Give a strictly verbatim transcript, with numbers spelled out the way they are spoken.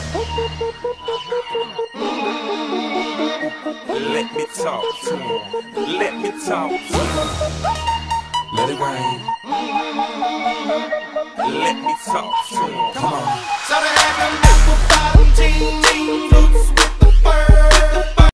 Let me talk to him. Let me talk to him. Let it rain. Let me talk to him. Come on.